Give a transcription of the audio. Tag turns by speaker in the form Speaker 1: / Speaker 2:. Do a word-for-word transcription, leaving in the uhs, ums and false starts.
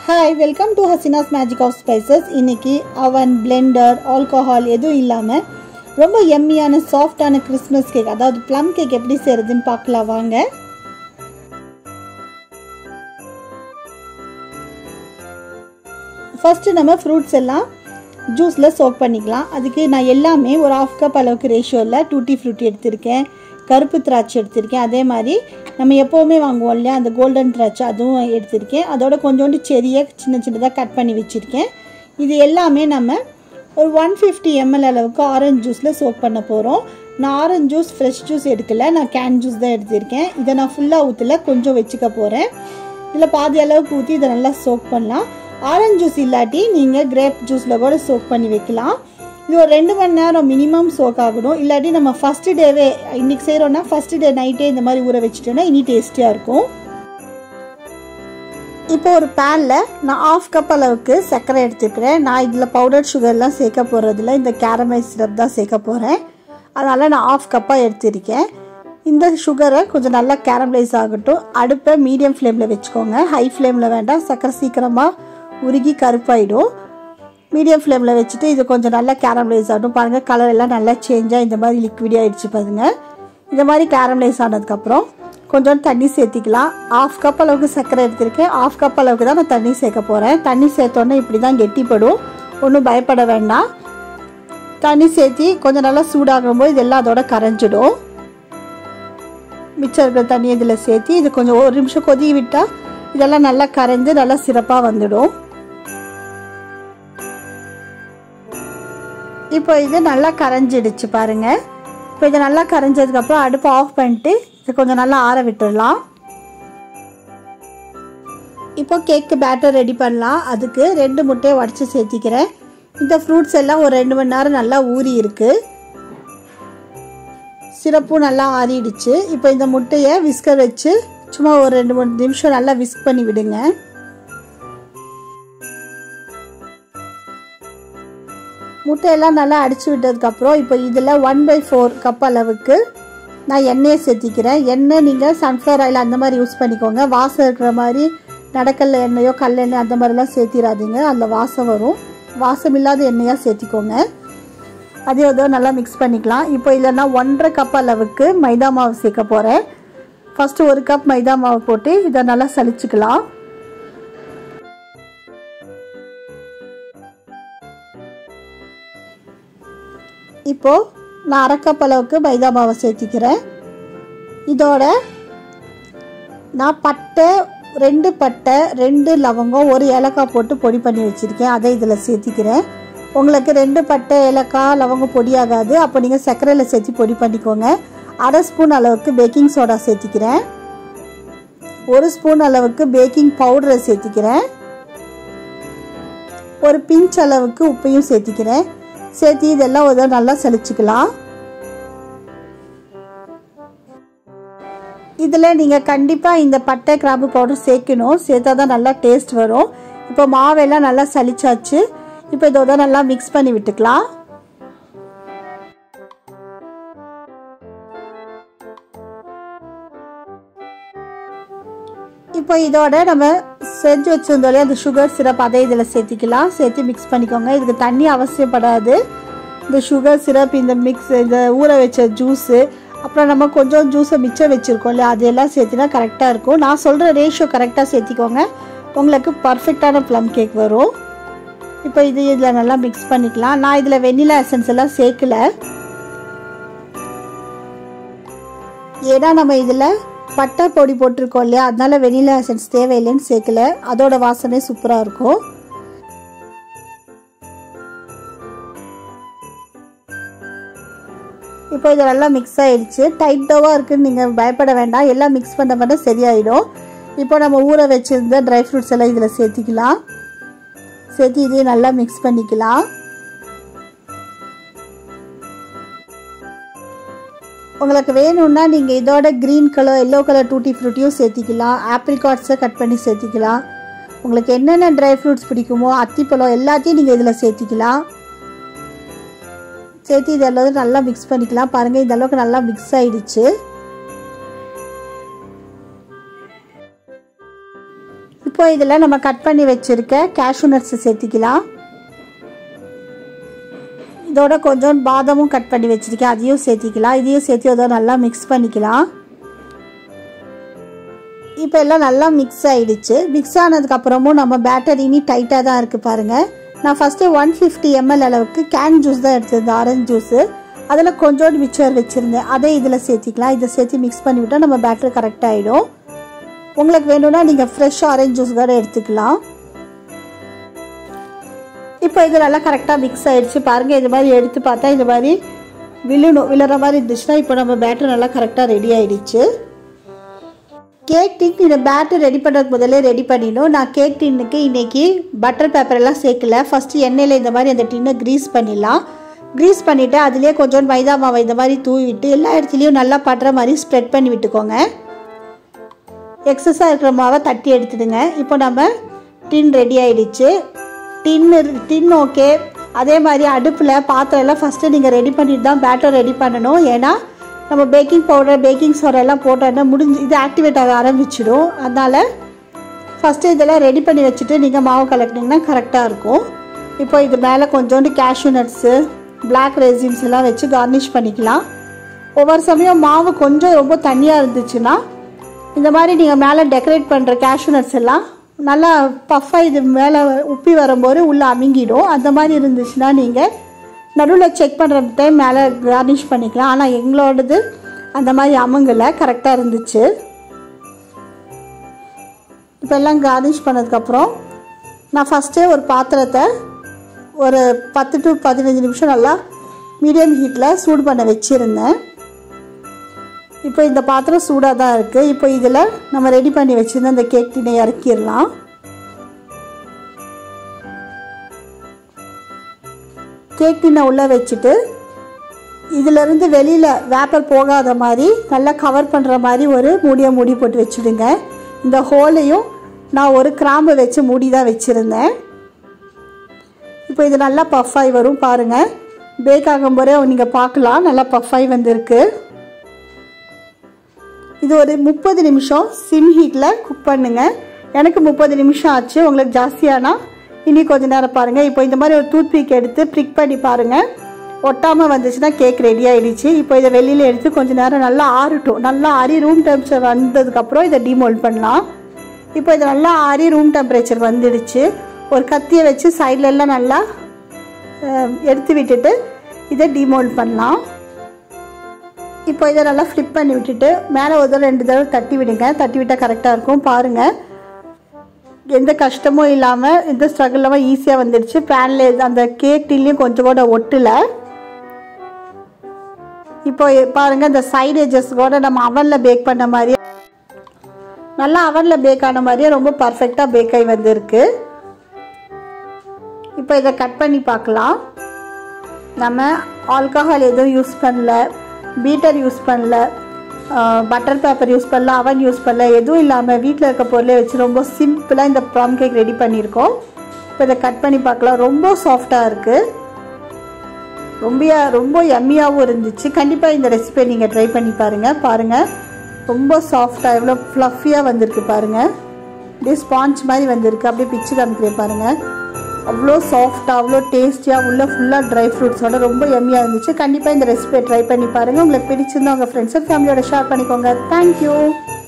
Speaker 1: Hi, welcome to Hasina's Magic of Spices. இன்னைக்கு oven, blender, alcohol எதுவும் இல்லாம ரொம்ப yummy-ஆன soft-ஆன Christmas cake அதாவது plum cake எப்படி செய்யறதுன்னு பார்க்கலாம் வாங்க. First நம்ம fruits எல்லாம் ஜூஸ்ல soak பண்ணிக்கலாம். அதுக்கு நான் எல்லாமே ஒரு half cup அளவுக்கு ரேஷியோல tutti frutti எடுத்துர்க்கேன். கருப்பு திராட்சை எடுத்துர்க்கேன். அதே மாதிரி நம்ம எப்பவுமே வாங்குவோம் இல்லையா அந்த கோல்டன் திராட்சை அதுவும் எடுத்துர்க்கேன். அதோட கொஞ்சோண்டு செரியை சின்ன சின்னதா கட் பண்ணி வச்சிருக்கேன். இது எல்லாமே நம்ம ஒரு one fifty milliliters அளவுக்கு ஆரஞ்சு ஜூஸ்ல soak பண்ண போறோம். நான் ஆரஞ்சு ஜூஸ் ஃப்ரெஷ் ஜூஸ் எடுக்கல. நான் கேன் ஜூஸ் தான் எடுத்துர்க்கேன். இத நான் ஃபுல்லா ஊத்தல கொஞ்சம் வெச்சுக்க போறேன். இதுல பாதி அளவுக்கு ஊத்தி இத நல்லா soak பண்ணலாம். ஆரஞ்சு ஜூஸ் இல்லாட்டி நீங்க கிரேப் ஜூஸ்ல கூட soak பண்ணி வைக்கலாம். இது ஒரு ரெண்டு மணி நேரம் மினிமம் soak ஆகணும். இல்லாட்டி நம்ம ஃபர்ஸ்ட் டேவே இன்னைக்கு செய்றோம்னா ஃபர்ஸ்ட் டே நைட்டே இந்த மாதிரி ஊற வச்சிட்டோம்னா இனி டேஸ்டியா இருக்கும். இப்போ ஒரு panல நான் half cup அளவுக்கு சர்க்கரை எடுத்துக்கிறேன். நான் இதுல பவுடர் சுகர்லாம் சேர்க்க போறதில்ல. இந்த கேரமல் சிரப் தான் சேர்க்க போறேன். அதனால நான் half cup எடுத்துர்க்கேன். இந்த சுகரை கொஞ்சம் நல்லா கேரமலைஸ் ஆகட்டும். அடுப்பை மீடியம் ஃப்ளேம்ல வெச்சுக்கோங்க. ஹை ஃப்ளேம்ல வேண்டாம். சர்க்கரை சீக்கிரமா உருகி கருப்பாயிடும். மீடியம் ஃப்ளேம்ல வெச்சிட்டு இது கொஞ்சம் நல்லா கேரமலைஸ் ஆகட்டும். பாருங்க கலர் எல்லாம் நல்லா சேஞ்ச் ஆகி இந்த மாதிரி லிக்விட் ஆயிடுச்சு பாருங்க. இந்த மாதிரி கேரமலைஸ் ஆனதுக்கு அப்புறம் கொஞ்சம் தண்ணி சேர்த்திக்கலாம். half cup அளவுக்கு சர்க்கரை எடுத்துர்க்கேன். half cup அளவுக்கு தான் நான் தண்ணி சேர்க்க போறேன். தண்ணி சேர்த்தோன்னே இப்படி தான் கெட்டிப்படும். ஒன்றும் பயப்பட வேண்டாம். தண்ணி சேர்த்தி கொஞ்சம் நல்லா சூடாகும்போது இதெல்லாம் அதோட கரைஞ்சிடும். மிச்சம் இருக்கிற தண்ணி இதில் சேர்த்தி இது கொஞ்சம் ஒரு நிமிஷம் கொதி விட்டா இதெல்லாம் நல்லா கரைஞ்சு நல்லா சிறப்பாக வந்துடும். இப்போ இது நல்லா கரைஞ்சிடுச்சு பாருங்க. இப்போ இது நல்லா கரைஞ்சதுக்கு அப்புறம் அடுப்பை ஆஃப் பண்ணிட்டு இது கொஞ்சம் நல்லா ஆற விட்டுடலாம். இப்போ கேக்கு பேட்டர் ரெடி பண்ணலாம். அதுக்கு ரெண்டு முட்டையை உடைச்சு சேர்த்திக்கிறேன். இந்த ஃப்ரூட்ஸ் எல்லாம் ஒரு ரெண்டு மணி நேரம் நல்லா ஊறி இருக்கு. சிரப்பும் நல்லா ஆறிடுச்சு. இப்போ இந்த முட்டையை விஸ்கர் வச்சு சும்மா ஒரு ரெண்டு மூணு நிமிஷம் நல்லா விஸ்க் பண்ணி விடுங்க. முட்டையெல்லாம் நல்லா அடிச்சு விட்டதுக்கு அப்புறம் இப்போ இதில் ஒன் பை ஃபோர் கப் அளவுக்கு நான் எண்ணெயை சேர்த்திக்கிறேன். எண்ணெய் நீங்கள் சன்ஃப்ளவர் ஆயில் அந்த மாதிரி யூஸ் பண்ணிக்கோங்க. வாசம் இருக்கிற மாதிரி நடக்கல்ல எண்ணெயோ கல்லெண்ணெய் அந்த மாதிரிலாம் சேர்த்திடாதீங்க. அதில் வாசம் வரும். வாசம் இல்லாத எண்ணெயாக சேர்த்திக்கோங்க. அதே ஏதோ நல்லா மிக்ஸ் பண்ணிக்கலாம். இப்போ இதில் நான் ஒன்றரை கப் அளவுக்கு மைதா மாவு சேர்க்க போகிறேன். ஃபஸ்ட்டு ஒரு கப் மைதா மாவு போட்டு இதை நல்லா சலிச்சுக்கலாம். இப்போ நான் அரை கப் அளவுக்கு மைதா மாவை சேர்த்திக்கிறேன். இதோட நான் பட்டை ரெண்டு பட்டை ரெண்டு லவங்கம் ஒரு ஏலக்காய் போட்டு பொடி பண்ணி வச்சுருக்கேன். அதை இதில் சேர்த்திக்கிறேன். உங்களுக்கு ரெண்டு பட்டை ஏலக்காய் லவங்கம் பொடியாகாது. அப்போ நீங்கள் சர்க்கரையில் சேர்த்து பொடி பண்ணிக்கோங்க. அரை ஸ்பூன் அளவுக்கு பேக்கிங் சோடா சேர்த்திக்கிறேன். ஒரு ஸ்பூன் அளவுக்கு பேக்கிங் பவுடரை சேர்த்திக்கிறேன். ஒரு பிஞ்ச் அளவுக்கு உப்பையும் சேர்த்திக்கிறேன். சேர்த்து இதெல்லாம் ஒரு நல்லா சலிச்சுக்கலாம். இதில் நீங்கள் கண்டிப்பாக இந்த பட்டை கிராம்பு பவுடர் சேர்க்கணும். சேர்த்தா தான் நல்லா டேஸ்ட் வரும். இப்போ மாவெல்லாம் நல்லா சலிச்சாச்சு. இப்போ இதோட நல்லா மிக்ஸ் பண்ணி விட்டுக்கலாம். இப்போ இதோட நம்ம செஞ்சு வச்சிருந்தோம் அந்த சுகர் சிரப் அதை இதில் சேர்த்திக்கலாம். சேர்த்து மிக்ஸ் பண்ணிக்கோங்க. இதுக்கு தண்ணி அவசியப்படாது. இந்த சுகர் சிரப் இந்த மிக்ஸ் இந்த ஊற வச்ச ஜூஸு அப்புறம் நம்ம கொஞ்சம் ஜூஸை மிச்சம் வச்சுருக்கோம் இல்லையா அதெல்லாம் சேர்த்தினா கரெக்டாக இருக்கும். நான் சொல்கிற ரேஷியோ கரெக்டாக சேர்த்திக்கோங்க. உங்களுக்கு பர்ஃபெக்டான ப்ளம் கேக் வரும். இப்போ இது இதில் நல்லா மிக்ஸ் பண்ணிக்கலாம். நான் இதில் வெண்ணிலா எசன்ஸ் எல்லாம் சேர்க்கல. ஏன்னா நம்ம இதில் பட்டை பொடி போட்டிருக்கோம் இல்லையா அதனால வெனிலா எசன்ஸ் தேவையில்லைன்னு சேர்க்கல. அதோட வாசனை சூப்பராக இருக்கும். இப்போ இது நல்லா மிக்ஸ் ஆயிடுச்சு. டைட் டோவாக இருக்குன்னு நீங்கள் பயப்பட வேண்டாம். எல்லாம் மிக்ஸ் பண்ண பண்ண சரியாயிடும். இப்போ நம்ம ஊற வச்சிருந்த ட்ரை ஃப்ரூட்ஸ் எல்லாம் இதில் சேர்த்திக்கலாம். சேர்த்து இதையும் நல்லா மிக்ஸ் பண்ணிக்கலாம். உங்களுக்கு வேணும்னா நீங்கள் இதோட green colour yellow colour tutti ஃப்ரூட்டியும் சேர்த்திக்கலாம். ஆப்ரிகாட்ஸை கட் பண்ணி சேர்த்திக்கலாம். உங்களுக்கு என்னென்ன ட்ரை ஃப்ரூட்ஸ் பிடிக்குமோ அத்திப்பழம் எல்லாத்தையும் நீங்கள் இதில் சேர்த்திக்கலாம். சேர்த்து இதெல்லாம் நல்லா மிக்ஸ் பண்ணிக்கலாம். பாருங்கள் இந்த அளவுக்கு நல்லா மிக்ஸ் ஆயிடுச்சு. இப்போ இப்போ இதில் நம்ம கட் பண்ணி வச்சுருக்க கேஷ்யூ நட்ஸை சேர்த்திக்கலாம். இதோட கொஞ்சம் பாதாமும் கட் பண்ணி வச்சுருக்கேன், அதையும் சேர்த்திக்கலாம். இதையும் சேர்த்து அதோட நல்லா மிக்ஸ் பண்ணிக்கலாம். இப்போ எல்லாம் நல்லா மிக்ஸ் ஆகிடுச்சு. மிக்ஸ் ஆனதுக்கப்புறமும் நம்ம பேட்டர் இனி டைட்டாக தான் இருக்குது பாருங்கள். நான் ஃபஸ்ட்டு ஒன் ஃபிஃப்டி எம்எல் அளவுக்கு கேன் ஜூஸ் தான் எடுத்திருந்தேன், ஆரஞ்சு ஜூஸு. அதில் கொஞ்சோண்டு மிக்சர் வச்சுருந்தேன், அதை இதில் சேர்த்திக்கலாம். இதை சேர்த்து மிக்ஸ் பண்ணிவிட்டால் நம்ம பேட்டர் கரெக்டாக ஆகிடும். உங்களுக்கு வேணும்னா நீங்கள் ஃப்ரெஷ் ஆரஞ்சு ஜூஸ் கூட எடுத்துக்கலாம். இப்போ இது நல்லா கரெக்டாக மிக்ஸ் ஆகிடுச்சு பாருங்கள். இது மாதிரி எடுத்து பார்த்தா இது மாதிரி விழுணும், விழுற மாதிரி இருந்துச்சுன்னா இப்போ நம்ம பேட்டர் நல்லா கரெக்டாக ரெடி ஆகிடுச்சு. கேக் டின் இந்த பேட்டர் ரெடி பண்ணுறதுக்கு முதல்ல ரெடி பண்ணிடணும். நான் கேக் டின்னுக்கு இன்றைக்கி பட்டர் பேப்பரெல்லாம் சேர்க்கல. ஃபஸ்ட்டு எண்ணெயில் இந்த மாதிரி அந்த டின்னை க்ரீஸ் பண்ணிடலாம். க்ரீஸ் பண்ணிவிட்டு அதுலேயே கொஞ்சம் மைதா மாவை இந்த மாதிரி தூவிட்டு எல்லா இடத்துலையும் நல்லா படுற மாதிரி ஸ்ப்ரெட் பண்ணி விட்டுக்கோங்க. எக்ஸஸாக இருக்கிற மாவை தட்டி எடுத்துடுங்க. இப்போ நம்ம டின் ரெடி ஆகிடுச்சு. Tin tin okay. அதே மாதிரி அடுப்பில் பாத்திரம் எல்லாம் ஃபஸ்ட்டு நீங்கள் ரெடி பண்ணிட்டு தான் பேட்டர் ரெடி பண்ணணும். ஏன்னா நம்ம பேக்கிங் பவுடர் பேக்கிங் சோடா எல்லாம் போட்டோன்னா முடிஞ்சு இது ஆக்டிவேட் ஆக ஆரம்பிச்சிடும். அதனால் ஃபஸ்ட்டு இதெல்லாம் ரெடி பண்ணி வச்சுட்டு நீங்கள் மாவு கலக்கினீங்கன்னா கரெக்டாக இருக்கும். இப்போ இது மேலே கொஞ்சோண்டு கேஷ்யூ நட்ஸு பிளாக் ரெசின்ஸ் எல்லாம் வச்சு கார்னிஷ் பண்ணிக்கலாம். ஒவ்வொரு சமயம் மாவு கொஞ்சம் ரொம்ப தண்ணியாக இருந்துச்சுன்னா இந்த மாதிரி நீங்கள் மேலே டெக்கரேட் பண்ணுற கேஷ்யூ நட்ஸ் எல்லாம் நல்லா பஃப்பாக இது மேலே உப்பி வரும்போது உள்ளே அமுங்கிடும். அந்த மாதிரி இருந்துச்சுன்னா நீங்கள் நடுவில் செக் பண்ணுற டைம் மேலே கார்னிஷ் பண்ணிக்கலாம். ஆனால் எங்களோடது அந்த மாதிரி அமுங்கலை, கரெக்டாக இருந்துச்சு. இப்போ எல்லாம் கார்னிஷ் பண்ணதுக்கப்புறம் நான் ஃபஸ்ட்டே ஒரு பாத்திரத்தை ஒரு பத்து டு பதினஞ்சு நிமிஷம் நல்லா மீடியம் ஹீட்டில் சூடு பண்ண வச்சுருந்தேன். இப்போ இந்த பாத்திரம் சூடாக தான் இருக்குது. இப்போ இதில் நம்ம ரெடி பண்ணி வச்சுருந்த அந்த கேக் டின்னை இறக்கிடலாம். கேக் டின்னை உள்ளே வச்சுட்டு இதிலேருந்து வெளியில் வேப்பர் போகாத மாதிரி நல்லா கவர் பண்ணுற மாதிரி ஒரு மூடியை மூடி போட்டு வச்சுடுங்க. இந்த ஹோலையும் நான் ஒரு கிராம்பு வச்சு மூடி தான் வச்சுருந்தேன். இப்போ இது நல்லா பஃப்பாகி வரும் பாருங்கள். பேக் ஆகும்போதே நீங்கள் பார்க்கலாம் நல்லா பஃப்பாகி வந்திருக்கு. இது ஒரு முப்பது நிமிஷம் சிம் ஹீட்டில் குக் பண்ணுங்கள். எனக்கு முப்பது நிமிஷம் ஆச்சு. உங்களுக்கு ஜாஸ்தியானா இனி கொஞ்சம் நேரம் பாருங்கள். இப்போ இந்த மாதிரி ஒரு டூத் பிக் எடுத்து ப்ரிக் பண்ணி பாருங்கள். ஒட்டாமல் வந்துச்சுன்னா கேக் ரெடி ஆகிடுச்சு. இப்போ இதை வெளியில் எடுத்து கொஞ்சம் நேரம் நல்லா ஆறட்டும். நல்லா ஆறி ரூம் டெம்பரேச்சர் வந்ததுக்கப்புறம் இதை டிமோல்ட் பண்ணலாம். இப்போ இது நல்லா ஆறி ரூம் டெம்பரேச்சர் வந்துடுச்சு. ஒரு கத்தியை வச்சு சைட்லெல்லாம் நல்லா எடுத்து விட்டுட்டு இதை டிமோல்ட் பண்ணலாம். இப்போ இதை நல்லா ஃப்ளிப் பண்ணி விட்டுட்டு மேலே ஒரு தடவை ரெண்டு தடவை தட்டி விடுங்க. தட்டி விட்டால் கரெக்டாக இருக்கும் பாருங்கள். எந்த கஷ்டமும் இல்லாமல் எந்த ஸ்ட்ரகிள் இல்லாமல் ஈஸியாக வந்துடுச்சு. பேனில் அந்த கேக் டின்லையும் கொஞ்சம் கூட ஒட்டலை. இப்போ பாருங்கள் இந்த சைடு எட்ஜஸ் கூட நம்ம அவனில் பேக் பண்ண மாதிரியே நல்லா அவனில் பேக் ஆன மாதிரியே ரொம்ப பர்ஃபெக்டாக பேக் ஆகி வந்திருக்கு. இப்போ இதை கட் பண்ணி பார்க்கலாம். நம்ம ஆல்கஹால் எதுவும் யூஸ் பண்ணல, பீட்டர் யூஸ் பண்ணல, பட்டர் பேப்பர் யூஸ் பண்ணல, அவன் யூஸ் பண்ணல, எதுவும் இல்லாமல் வீட்டில் இருக்க பொருளை வச்சு ரொம்ப சிம்பிளாக இந்த ப்ளம் கேக் ரெடி பண்ணியிருக்கோம். இப்போ இதை கட் பண்ணி பார்க்கலாம். ரொம்ப சாஃப்டாக இருக்குது, ரொம்ப ரொம்ப யம்மியாகவும் இருந்துச்சு. கண்டிப்பாக இந்த ரெசிபியை நீங்கள் ட்ரை பண்ணி பாருங்கள். பாருங்கள் ரொம்ப சாஃப்டாக எவ்வளோ ஃப்ளஃபியாக வந்திருக்கு பாருங்கள். அப்படியே ஸ்பாஞ்ச் மாதிரி வந்திருக்கு. அப்படியே பிச்சு காமிக்கிறேன் பாருங்கள். அவ்வளோ சாஃப்டாக அவ்வளோ டேஸ்டியாக உள்ள ஃபுல்லாக ட்ரை ஃப்ரூட்ஸோட ரொம்ப யம்மியாக இருந்துச்சு. கண்டிப்பாக இந்த ரெசிபியை ட்ரை பண்ணி பாருங்கள். உங்களுக்கு பிடிச்சிருந்தா உங்கள் ஃப்ரெண்ட்ஸ் அண்ட் ஃபேமிலியோட ஷேர் பண்ணிக்கோங்க. தேங்க்யூ.